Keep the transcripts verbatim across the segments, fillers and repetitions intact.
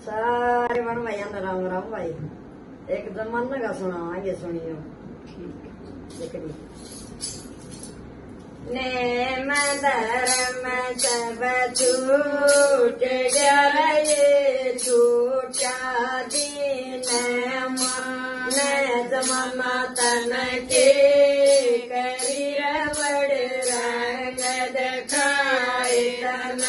सारे बन भाई राम राम भाई एक जमाना का सुनावांगे सुनियो। देखनी ने मदर में सब छूट गया ये छूटा दिन मान जमाना तन के करी बड़ रंग दिखाए तन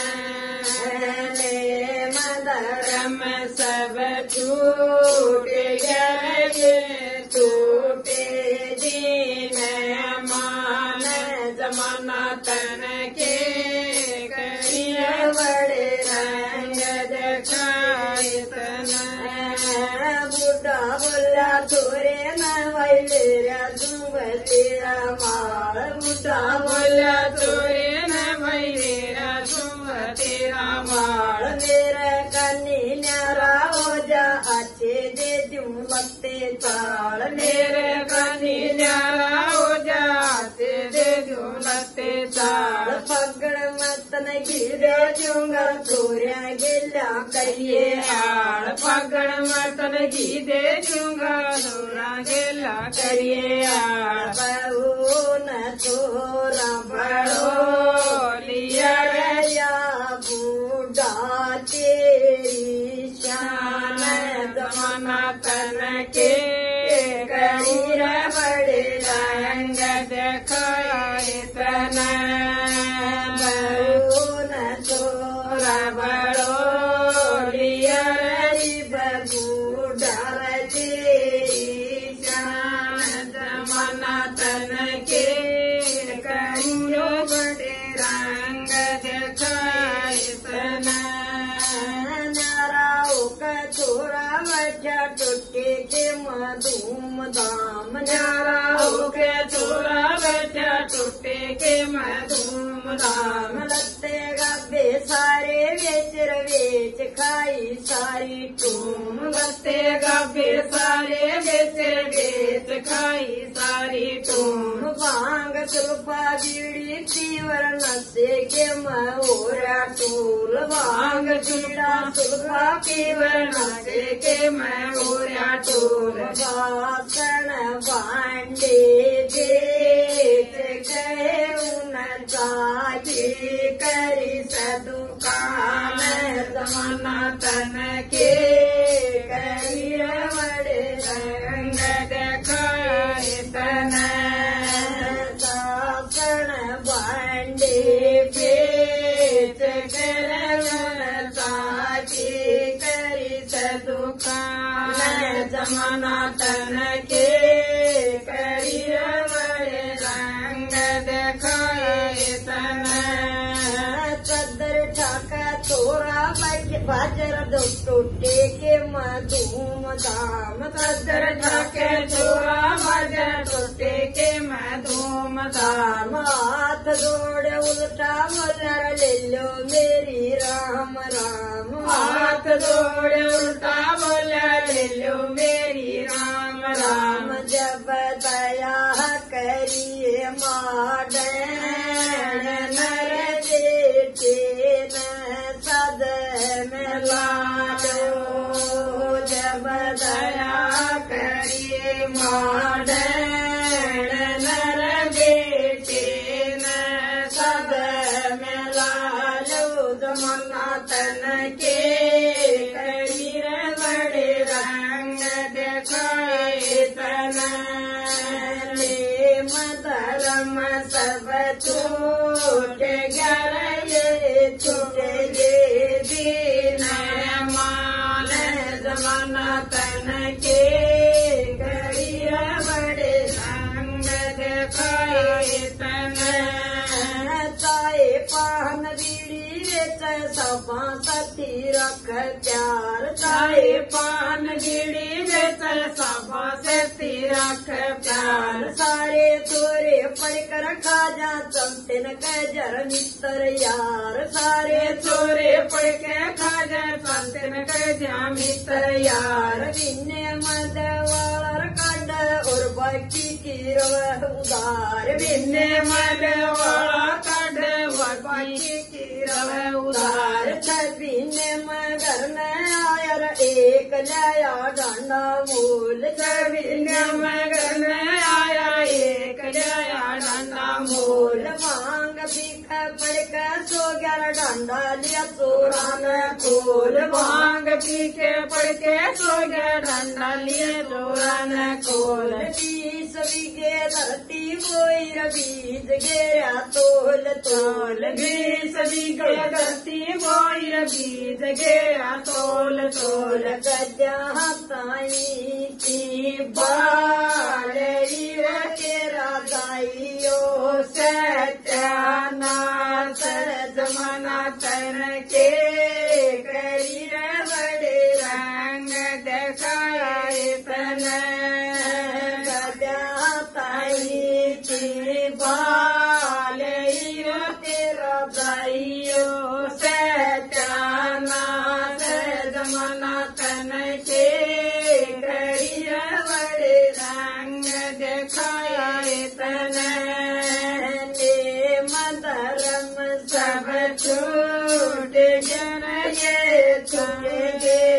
सब छूट गए छूटे दिन मान जमाना तन के करिए बड़े रंग दिखाए तन बुढ़ा बोला थोड़े न वैलेरा तुम तेरा माल बुढ़ा बोला थोड़े न वैलेरा तुम तेरा माल मेरा कन्नी न्यारा हो जा अच्छे दे दूं लगते ताल मेरे कन्नी न्यारा हो जा अच्छे दे दूं लगते ताल पगड़ मतन गिरे दूंगा थोड़ा गिला करिए आड़ पगड़ मतन गिरे दूंगा थोड़ा गिला करिए आड़ बहू न थोड़ा बड़ो लिया या बूढ़ा तेरी शान जमाना तन के करीर बड़े रंग दिखाए तन बहू न थोड़ा बड़ो लिया बूढ़ा तेरी शान जमाना तन के करीर बड़े रंग दिखाए तन छोरा बच्चा टुटे के धूम धाम न्यारा हो के छोरा बच्चा टुटे के धूम धाम लत्ते गब्बे सारे बेच रवेच खाई सारी टूम लत्ते गब्बे सारे बेच बेच खाई सारी टूम भांग सुल्फा बीड़ी तीवर नशे के मोरा टूल भांग चूड़ा सुल्फा पीवर नशे के मोरा टूल बासन बांडे देख गए उन जागी करी सदुकान जमाना तन के करी बड़े रंग दिखाए तन सासन बांडे बेच कर जागी करी सदुकान जमाना तन के करी बड़े रंग दिखाए तन चदर ठाका थोड़ा बाजर दो टोटे के धूम धाम चदर ठाके छोरा बाजर टोटे के धूम धाम हाथ जोड़े उल्टा मलर ले लो मेरी राम राम हाथ जोड़े उल्टा मलर ले लो मेरी राम राम जब दया करिए माडन नर देते न सद में लालो जब दया करिए माडन नर बेटे न सद में लालो जमाना तन के करीर बड़े रंग दिखाए तन ले मदरम सब छूट गए छूट गे दिन मान जमाना तन के करीर बड़े रंग दिखाए तन चाहे पान बीड़ी सबा सती रख प्यार चाहे पान बीड़ी बेच सबा सती रख प्यार सारे तोरे पढ़कर खा जा चमतिन कजर मित्र यार सारे तोरे पढ़ के खा जा चमतिन कजा मित्र यार बिन्ने मद वालर कड और बाकी की रव उदार बिन्ने मद वाला कड बाकी की रव उदार छबीने मगर न आयर एक लाया डांडा मूल सभी नियम करने आया एक लाया डांडा मूल मांग भीख पड़ के सो ग्यारह डांडा लिया चोरा ने खोल मांग भीख पड़ के सो ग्यारह डांडा लिया चोरा ने खोल बीस बीघे धरती बोई बीज गया तोल तोल बीस बीघे धरती बोई बीज गया तोल तोल गजा ताई की बाल तेरा दाइयो सत्यानाश जमाना कर के करी बड़े रंग दिखाया इतना गजा ताई की बाल तेरा दाइयो सत्यानाश जमाना तन के करिया बड़े रंग दिखाया इतना धर्म सब छूट गए छूट गए